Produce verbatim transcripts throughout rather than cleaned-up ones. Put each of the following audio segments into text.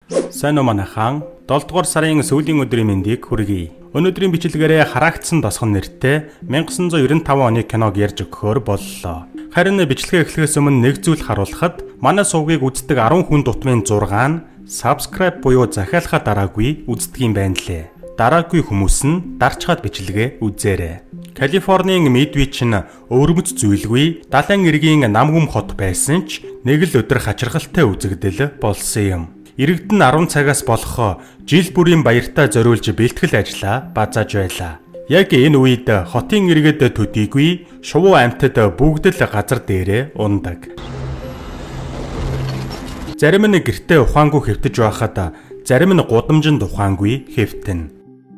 Сайн уу манайхан долдугаар сарын сүүлийн өдрийн мэндийг хүргэе. Өнөөдрийн бичлэгээрээ харагдсан тосгон нэртэй 천구 девяносто пять оны киног ярьж өгөхөөр боллоо. Харин бичлэгээ эхлэхээс өмнө нэг зүйл харуулхад манай сувгийг үздэг десять хүн дутмын зураг нь subscribe буюу захиалахаа дараагүй үздэг юм байна лээ. Дараагүй хүмүүс нь дарчхаад бичлэгээ үзээрэй. Калифорнийн Мидвич нь өвөрмөц зүйлгүй далайн эргийн намгүм хот байсан ч нэг л өдөр хачирхалтай үзэгдэл болсон юм. Иргэдэн десять цагаас болох жил бүрийн баяртаа зориулж бэлтгэл ажиллаа базааж байлаа. Яг энэ үед хотын иргэд төдийгүй шувуу амьтад бүгд л газар дээрээ ундаг. Зарим нь гэртээ ухаангүй хэвтэж байхад зарим нь гудамжинд ухаангүй хэвтэн.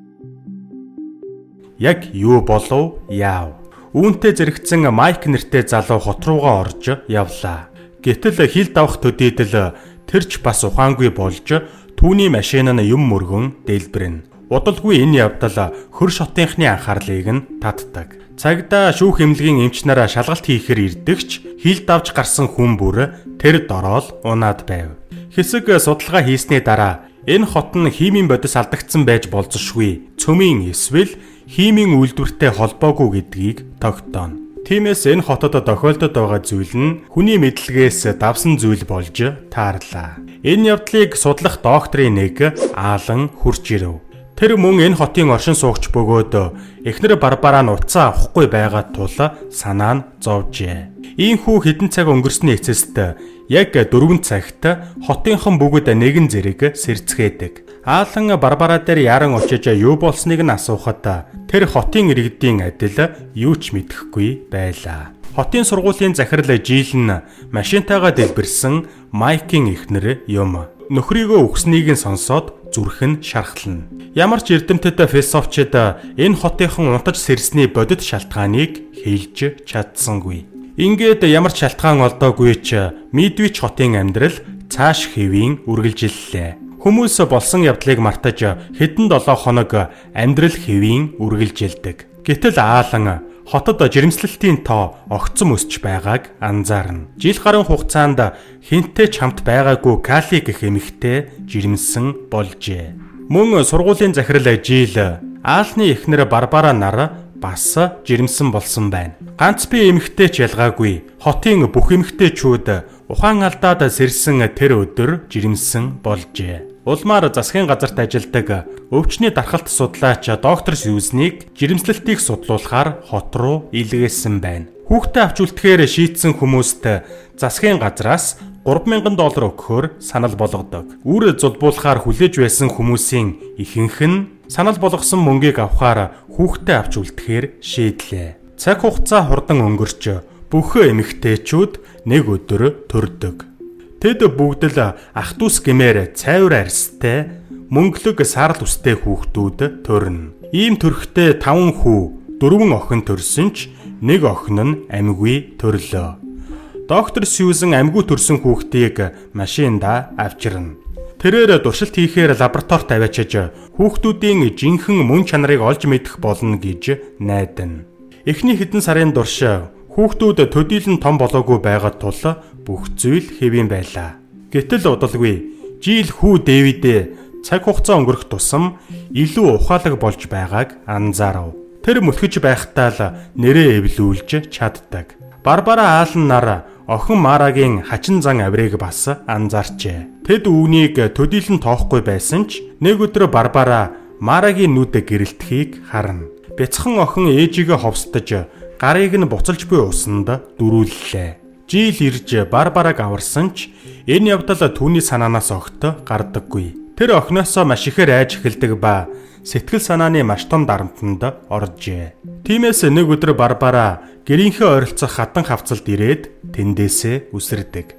Яг юу болов яав. Үүнтэй зэрэгцэн Майк нэртэй залуу хот руугаа орж явлаа. Гэтэл хил давах төдийдэл тэрч бас ухаангүй болж түүний машин нь юм мөргөн дэлбэрнэ. Удалгүй энэ явдал хөр шотынхны анхаарлыг нь татдаг. Цагдаа шүүх эмнэлгийн эмч нараа шалгалт хийхээр ирдэгч хил давж гарсан хүн бүр тэр дороод унаад байв. Хэсэг судалгаа хийсний дараа энэ хот нь химийн бодис алдагдсан байж болзошгүй. Цөмийн эсвэл химийн үйлдвэртэй холбоогүй гэдгийг тогтооно. Тиймээс энэ хотод тохиолдод байгаа зүйл нь хүний мэдлэгээс давсан зүйл болж таарлаа. Энэ явдлыг судлах докторын нэг Аалан хурж ирэв. Тэр мөн энэ хотын оршин суугч бөгөөд эхнэр Барбараа нь уцаа авахгүй байгаа тул санаа нь зовжээ. Ийхүү хэдэн цаг өнгөрсний эцэст яг дөрвөн цагт хотынхон бүгд нэгэн зэрэг сэрцгээдэг. Аалан Барбараа дээр яран очиж юу болсныг нь асуухад тэр хотын иргэдийн адил юу ч мэдэхгүй байлаа. Хотын сургуулийн захирал Жил нь машинтайгаа дэлбэрсэн Майкийн эхнэр юм. Нөхрийгөө өгснийг нь сонсоод зүрх нь шархлана. Ямар ч эрдэмтэд философчид энэ хотынхон унтаж сэрсний бодит шалтгааныг хэлж чадсангүй. Ингээд ямар ч шалтгаан олдоогүй ч Мидвич хотын амьдрал цааш хэвийн үргэлжиллээ. Хүмүүс болсон явдлыг мартаж хэдэн долоо хоног амьдрал хэвийн үргэлжилдэг. Гэтэл Аалан хотод жирэмслэлтийн тоо огцом өсч байгааг анзаарна. Жил гаруй хугацаанд хинтээ ч хамт байгаагүй Кали гэх эмэгтэй жирэмсэн болжээ. Мөн сургуулийн захирал Жил Аалны эхнэр Барбараа нар бас жирэмсэн болсон байна. Ганц би эмэгтэй ч ялгаагүй. Хотын бүх эмэгтэйчүүд ухаан алдаад сэрсэн тэр өдөр жирэмсэн болжээ. Улмаар засгийн газарт ажилладаг өвчний дархалт судлаач доктор Сьюзнийг жирэмслэлтийг судлуулахаар хот руу илгээсэн байна. Хүүхдээ авч үлдэхээр шийдсэн хүмүүст засгийн газраас гурван мянган доллар өгөхөөр санал болгодог. Үр зулбуулахаар хүлээж байсан хүмүүсийн ихэнх нь санал болгосон мөнгийг авахаар хүүхдээ авч үлдэхээр шийдлээ. Цаг хугацаа хурдан өнгөрч бүх эмэгтэйчүүд нэг өдөр төрдөг. Тэд бүгд л ах дүүс гэмээр цайвар арьстай мөнгөлөг сарал үстэй хүүхдүүд төрнө. Ийм төрхтэй таван хүү, дөрвөн охин төрсөн ч нэг охин нь амьгүй төрлөө. Доктор Сьюзен амьгүй төрсөн хүүхдийг машинда авчирна. Тэрээр туршилт хийхээр лабораторид аваачиж хүүхдүүдийн жинхэнэ мөн чанарыг олж мэдэх болно гэж найдана. Эхний хэдэн сарын турш хүүхдүүд төдийлөн том болоогүй байгаа тул бүх зүйл хэвийн байлаа. Гэтэл удалгүй Жил хүү Дэвидээ цаг хугацаа өнгөрөх тусам илүү ухаалаг болж байгааг анзаарав. Тэр мөлхөж байхдаа л нэрээ эвлүүлж чаддаг. Барбараа Аалан нар охин Марагийн хачин зан авирыг бас анзаарчээ. Тэд үүнийг төдийлөн тоохгүй байсан ч нэг өдөр Барбараа Марагийн нүд гэрэлтхийг харна. Бяцхан охин ээжигээ ховсдож гарыг нь буцалж буй усанд дөрүүллээ. Жил ирж Барбараг аварсан ч энэ явдал түүний санаанаас огт гардаггүй. Тэр охиноосоо маш ихээр айж эхэлдэг ба сэтгэл санааны маш том дарамтанд оржээ. Тиймээс нэг өдөр Барбараа гэрийнхээ ойролцох хатан хавцалд ирээд тэндээсээ үсэрдэг.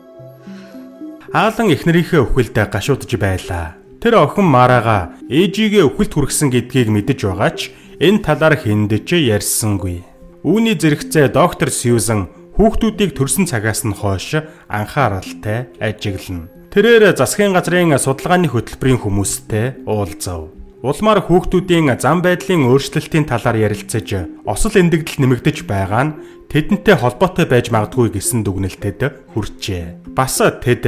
Аалан эхнэрийнхээ өхөлд гашуудж байлаа. Тэр охин Марага ээжигээ өхөлд хүргэсэн гэдгийг мэдэж байгаа ч энэ талаар хэндэж ярьсангүй. Үүний зэрэгцээ доктор Сьюзен хүүхдүүдийг төрсөн цагаас нь хойш анхааралтай ажиглана. Тэрээр засгийн газрын судалгааны хөтөлбөрийн хүмүүстэй уулзав. Улмаар хүүхдүүдийн зам байдлын өөрчлөлтийн талаар ярилцаж, осол эндэгдэл нэмэгдэж байгаа нь тэдэнтэй холбоотой байж магадгүй гэсэн дүгнэлтэд хүрчээ. Бас тэд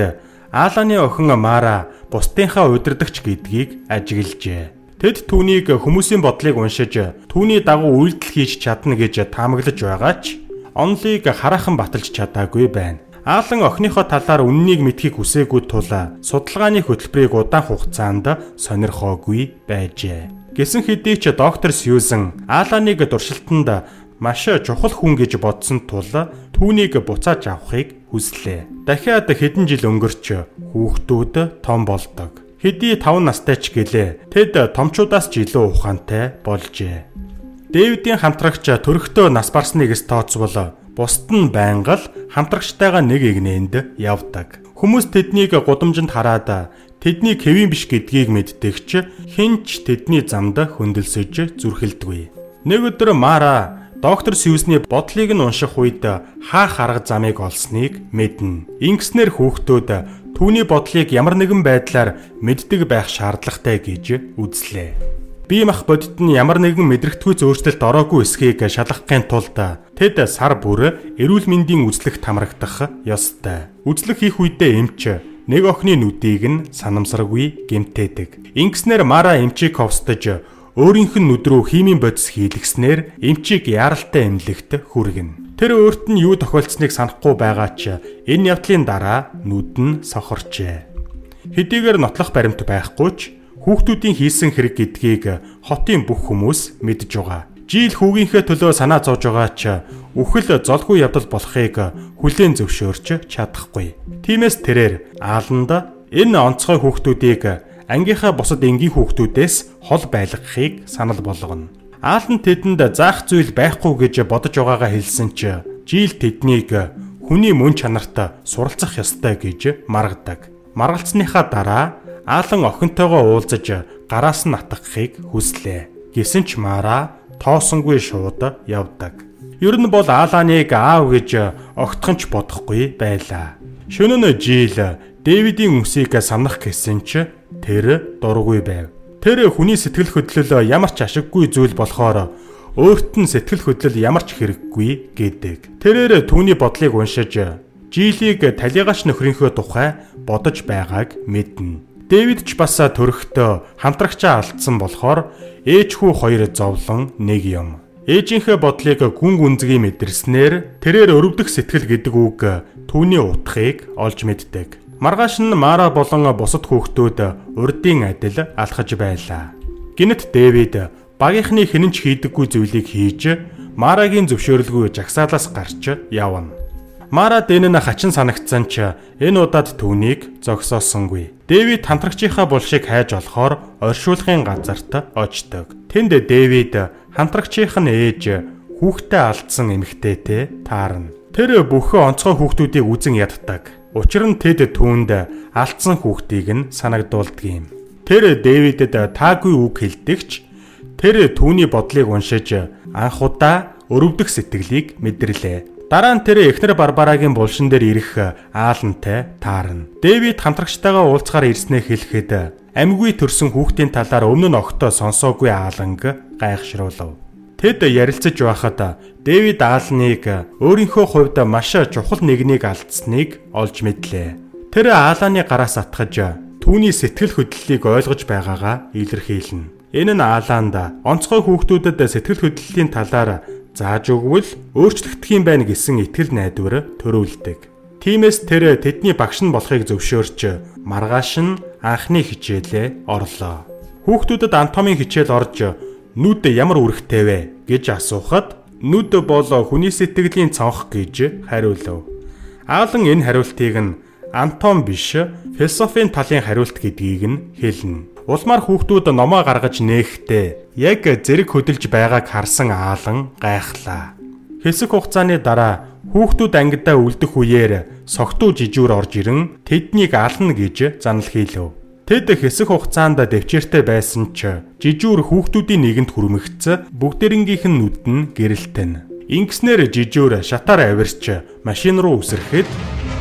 Ааланы охин Мара бусдынхаа удирдагч гэдгийг ажиглажээ. Тэд түүнийг хүмүүсийн бодлыг уншиж түүний дагуу үйлдэл хийж чадна гэж таамаглаж байгаа ч онлыг хараахан баталж чадаагүй байна. Аалан охиныхоо талаар үннийг мэдхийг хүсээгүй тул судалгааны хөтөлбөрийг удаан хугацаанд сонирхоогүй байжээ. Гэсэн хэдий ч доктор Сьюзен Ааланыг туршилтанд маш чухал хүн гэж бодсон тул түүнийг буцааж авахыг хүслээ. Дахиад хэдэн жил өнгөрч хүүхдүүд том болдог. Хэдий таван настай ч гэлээ тэд томчуудаас ч илүү ухаантай болжээ. Дэвидийн хамтрагч төрөхдөө нас барсныг тооцвол бусд нь байнга л хамтрагчтайгаа нэг игнэнд явдаг. Хүмүүс тэднийг гудамжинд хараад тэдний Кевин биш гэдгийг мэддэгч хэн ч тэдний замд хөндлөсөж зүрхэлдэггүй. Нэг өдөр Мара доктор Сьюзны бодлыг нь унших үед хаах арга замыг олсныг мэднэ. Ингэснээр хүүхдүүд түүний бодлыг ямар нэгэн байдлаар мэддэг байх шаардлагатай гэж үзлээ. Бие мах бодит нь ямар нэгэн мэдрэгдэхүй зөөрчлөлт ороогүй эсхийг шалгахын тулд тэд сар бүр эрүүл мэндийн үзлэгт хамрагдах ёстой. Үзлэг хийх үедээ эмч нэг охины нүдийг нь санамсаргүй гэмтээдэг. Ингэснээр Мара эмчийг ховстож өөрийнх нь нүд рүү химийн бодис хийлгэснээр эмчийг яаралтай эмнэлэгт хүргэнэ. Тэр өөрт нь юу тохиолдсныг санахгүй байгаа ч энэ явдлын дараа нүд нь сохорчээ. Хэдийгээр нотлох баримт байхгүй ч хүүхдүүдийн хийсэн хэрэг гэдгийг хотын бүх хүмүүс мэдж байгаа. Жийл хүүгийнхээ төлөө санаа зовж байгаа ч үхэл золгүй явдал болохыг хүлээн зөвшөөрч чадахгүй. Тиймээс тэрээр Ааланд энэ онцгой хүүхдүүдийг ангийнхаа бусад энгийн хүүхдүүдээс хол байлгахыг санал болгоно. Аалан тэдэнд заах зүйл байхгүй гэж бодож байгаагаа хэлсэн ч Жийл тэднийг хүний мөн чанарт суралцах ёстой гэж маргадаг. Маргалцсныхаа дараа Аалан охинтойгоо уулзаж гараас нь атгахыг хүслээ. Гэсэн ч Мара тоосонгүй шууд явдаг. Ер нь бол Ааланыг аав гэж огтхон ч бодохгүй байлаа. Шөнө нь Жийл Дэвидийн өмсийг санах гэсэн ч тэр дургүй байв. Тэр хүний сэтгэл хөдлөл ямар ч ашиггүй зүйл болохоор өөрт нь сэтгэл хөдлөл ямар ч хэрэггүй гэдэг. Тэрээр түүний бодлыг уншиж Жилийг талигаач нөхрийнхөө тухай бодож байгааг мэднэ. Дэвид ч бас төрөхдөө хамтрагчаа алдсан болохоор ээж хүү хоёр зовлон нэг юм. Ээжийнхээ бодлыг гүн гүнзгий мэдэрснээр тэрээр өрөвдөх сэтгэл гэдэг үг түүний утгыг олж мэддэг. Маргааш нь Мара болон бусад хүүхдүүд урдын адил алхаж байлаа. Гэнэт Дэвид багийнхны хинэн ч хийдэггүй зүйлийг хийж Марагийн зөвшөөрлгүй жагсаалаас гарч явна. Мара дэн нь хачин санагдсан ч энэ удаад түүнийг зогсоосонгүй. Дэвид хамтрагчийнхаа булшийг хайж олохоор оршуулгын газарт очдог. Тэнд Дэвид хамтрагчийнх нь ээж хүүхдээ алдсан эмэгтэйтэй таарна. Тэр бүхэн онцгой хүүхдүүдийг үзен яддаг. Учир нь тэд түүнд алдсан хүүхдийг нь санагдуулдаг юм. Тэр Дэвидэд таагүй үг хэлдэгч тэр түүний бодлыг уншиж анх удаа өрөвдөх сэтгэлийг мэдэрлээ. Дараа нь тэр эхнэр Барбарагийн булшин дээр ирэх Аалантай таарна. Дэвид хамтрагчтайгаа уулзахаар ирснээ хэлэхэд амьгүй төрсэн хүүхдийн талаар өмнө нь огтоо сонсоогүй Ааланг гайхшруулв. Тэд ярилцаж байхад Дэвид Ааланыг өөрийнхөө хувьд маш чухал нэгнийг алдсныг олж мэдлээ. Тэр Ааланы гараас атгаж түүний сэтгэл хөдлөлийг ойлгож байгаагаа илэрхийлнэ. Энэ нь Ааланд онцгой хүүхдүүдэд сэтгэл хөдлөлийн талаар зааж өгвөл өөрчлөгдөх юм байна гэсэн итгэл найдвар төрүүлдэг. Тиймээс тэр тэдний багш нь болохыг зөвшөөрч маргааш нь анхны хичээлээ орлоо. Хүүхдүүдэд анатомийн хичээл орж нүд ямар үүрэгтэй вэ гэж асуухад нүд бол хүний сэтгэлийн цонх гэж хариулв. Аалан энэ хариултыг нь анатом биш, философийн талын хариулт гэдгийг нь хэлнэ. Улмаар хүүхдүүд номоо гаргаж нээхдээ яг зэрэг хөдөлж байгааг харсан Аалан гайхлаа. Хэсэг хугацааны дараа хүүхдүүд ангидаа үлдэх үеэр согтуу жижүүр орж ирэн тэднийг ална гэж занал хийлв. Тэд хэсэг хугацаанд дэвчээртэй байсан ч жижүүр хүүхдүүдийн нэгэнд хүрмэгц бүгдээрнгийнх нь нүд нь гэрэлтэн. Ингэснээр жижүүр шатаар авирч машин руу үсрэхэд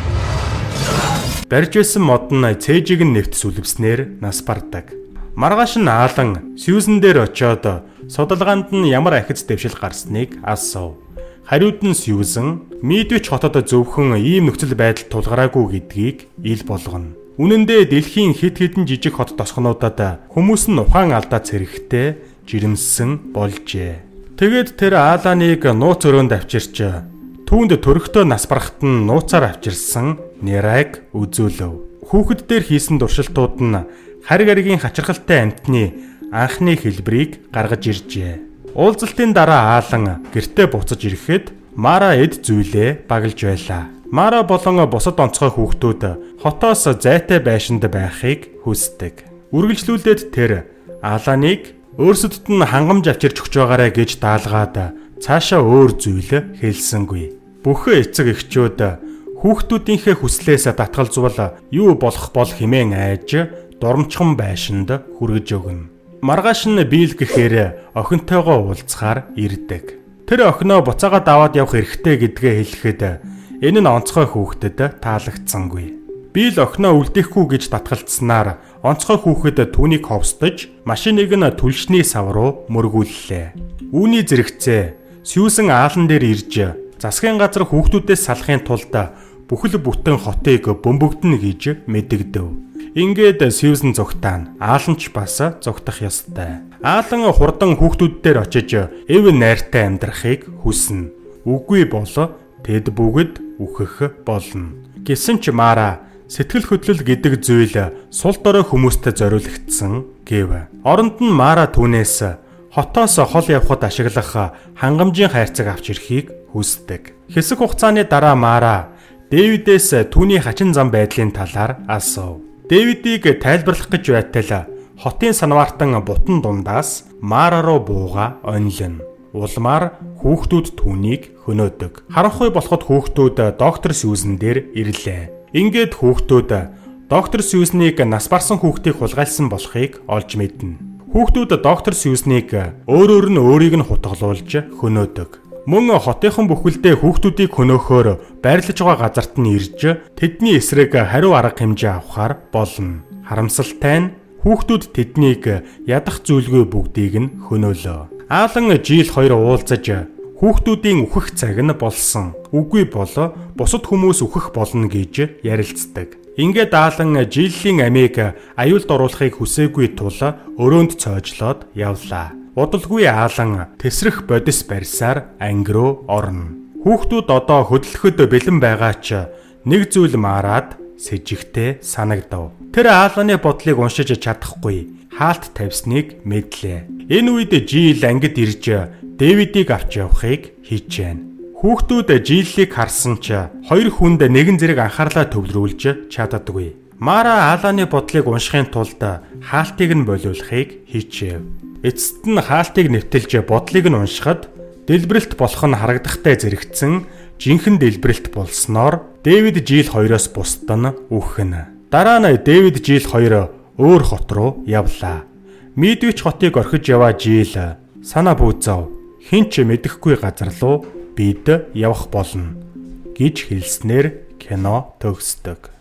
барьж байсан мод нь цээжийг нь нэвт сүлвснээр нас бардаг. Маргааш нь Аалан Сьюзен дээр очиод судалгаанд нь ямар ахиц дэвшил гарсныг асуув. Хариуд нь Сьюзен Медвич хотод зөвхөн ийм нөхцөл байдал тулгараагүй гэдгийг ил болгоно. Үнэн дээр дэлхийн хэд хэдэн жижиг хот тосгонуудад хүмүүс нь ухаан алдаад цэрэгтэй жирэмсэн болжээ. Тэгээд тэр Аланыг нууц өрөөнд авчирч түүнд төрөхтөө нас барахт нь нууцаар авчирсан Нерайг үзүүлв. Хүүхэд дээр хийсэн дуршилтууд нь хариг аригийн хачирхалтай амьтны анхны хэлбэрийг гаргаж иржээ. Уулзалтын дараа Алан гэртээ буцаж ирэхэд Мара эд зүйлээ баглж байлаа. Мара болон бусад онцгой хүүхдүүд хотоос зайтай байшинд байхыг хүсдэг. Үргэлжлүүлээд тэр Аланыг өөрсдөд нь хангамж авчирч өгч байгаарэ гэж даалгаад цаашаа өөр зүйл хэлсэнгүй. Бүхэн эцэг эхчүүд хүүхдүүдийнхээ хүслээс татгалзвал юу болох бол хэмээн айж дурамчхан байшинд хүргэж өгнө. Маргааш нь Билл гэхээр охинтойгоо уулзахаар ирдэг. Тэр охиноо буцаагаад аваад явах эрхтэй гэдгээ хэлэхэд энэ нь онцгой хүүхдэд таалагдсангүй. Билл охиноо үлдээхгүй гэж татгалцснаар онцгой хүүхэд түүнийг ховсдож машиныг нь түлшний сав руу мөргүүллээ. Үүний зэрэгцээ Сьюзен Алан дээр ирж засгийн газар хүүхдүүдээс салахын тулд бүхэл бүтэн хотыг бөмбөгдөнө гэж мэдэгдэв. Ингээд Сьюзен зүгтаан Алан ч бас зүгтах ёстой. Алан хурдан хүүхдүүд дээр очиж эв найртай амьдрахыг хүснэ. Үгүй бол тэд бүгд үхэх болно. Гэсэн ч Мара сэтгэл хөдлөл гэдэг зүйл сул дорой хүмүүст зориулагдсан гэв. Оронд нь Мара түүнээс хотоос хол явхад ашиглах хангамжийн хайрцаг авч ирэхийг хүсдэг. Хэсэг хугацааны дараа Мара Дэвидээс түүний хачин зам байдлын талаар асуув. Дэвидийг тайлбарлах гэж байтал хотын санваартан бутан дундаас Мара руу бууга онилно. Улмаар хүүхдүүд түүнийг хөнөөдөг. Харанхуй болоход хүүхдүүд доктор Сьюзен дээр ирлээ. Ингээд хүүхдүүд доктор Сьюзнийг нас барсан хүүхдийг хулгайлсан болохыг олж мэднэ. Хүүхдүүд доктор Сьюзнийг өөрөөр нь өөрийг нь хутгалуулж хөнөөдөг. Мөн хотынхон бүхэлдээ хүүхдүүдийг хөнөөхөөр байрлаж байгаа газарт нь ирж тэдний эсрэг хариу арга хэмжээ авахар болно. Харамсалтай нь хүүхдүүд тэднийг ядах зүйлгүй бүгдийг нь хөнөөлөө. Алан Жил хоёр уулзаж хүүхдүүдийн үхэх цаг нь болсон. Үгүй бол бусад хүмүүс үхэх болно гэж ярилцдаг. Ингээд Алан Жилийн амийг аюулд оруулахыг хүсээгүй тул өрөөнд цоожлоод явлаа. Удалгүй Алан тесрэх бодис барьсаар анги руу орно. Хүүхдүүд одоо хөдлөхөд бэлэн байгаа ч нэг зүйл Марад с сэжигтэй санагдав. Тэр Аланы бодлыг уншиж чадахгүй хаалт тавьсныг мэдлээ. Энэ үед Жил ангид ирж Дэвидийг авч явахыг хичээнэ. Хүүхдүүд Жилийг харсан ч хоёр хүнд нэгэн зэрэг анхаарлаа төвлөрүүлж чаддаггүй. Мара Аланы бодлыг уншихын тулд хаалтыг нь болиулахыг хичээв. Эцэст нь хаалтыг нэвтэлж бодлыг нь уншихад дэлбэрэлт болох нь харагдахтай зэрэгцэн жинхэнэ дэлбэрэлт болсноор Дэвид Жил хоёроос бусд нь үхнэ. Дараа нь Дэвид Жил хоёр өөр хот руу явлаа. Медвич хотыг орхиж яваа Жил санаа бүүзав. Хинч мэдэхгүй газар руу бид явах болно гэж хэлснээр кино төгсдөг.